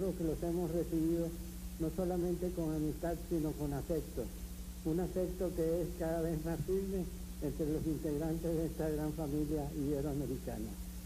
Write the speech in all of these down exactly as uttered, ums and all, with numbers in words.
Creo que los hemos recibido no solamente con amistad, sino con afecto. Un afecto que es cada vez más firme entre los integrantes de esta gran familia iberoamericana.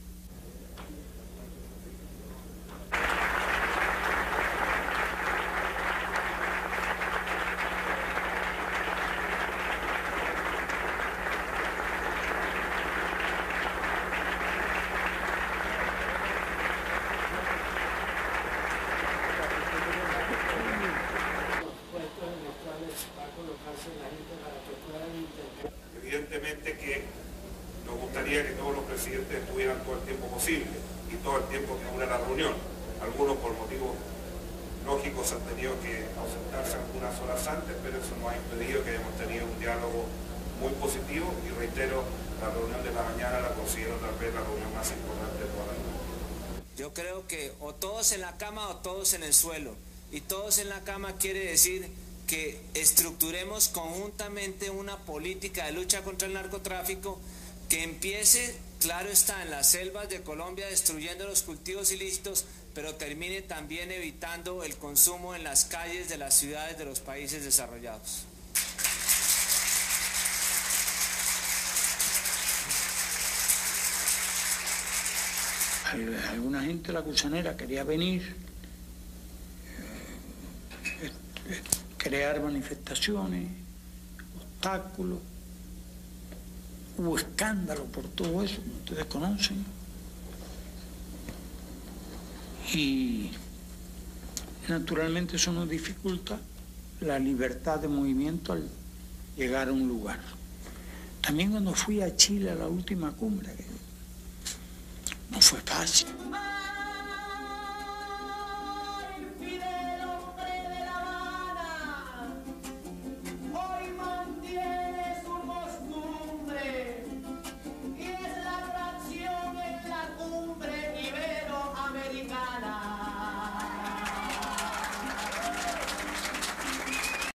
Evidentemente que nos gustaría que todos los presidentes estuvieran todo el tiempo posible y todo el tiempo que dura la reunión. Algunos por motivos lógicos han tenido que ausentarse algunas horas antes, pero eso nos ha impedido que hayamos tenido un diálogo muy positivo y reitero, la reunión de la mañana la considero tal vez la reunión más importante de toda la noche. Yo creo que o todos en la cama o todos en el suelo, y todos en la cama quiere decir que estructuremos conjuntamente una política de lucha contra el narcotráfico que empiece, claro está, en las selvas de Colombia destruyendo los cultivos ilícitos, pero termine también evitando el consumo en las calles de las ciudades de los países desarrollados. Alguna gente de la Gusanera quería venir, eh, eh, crear manifestaciones, obstáculos, hubo escándalo por todo eso, como ustedes conocen, y naturalmente eso nos dificulta la libertad de movimiento al llegar a un lugar. También cuando fui a Chile a la última cumbre, no fue fácil.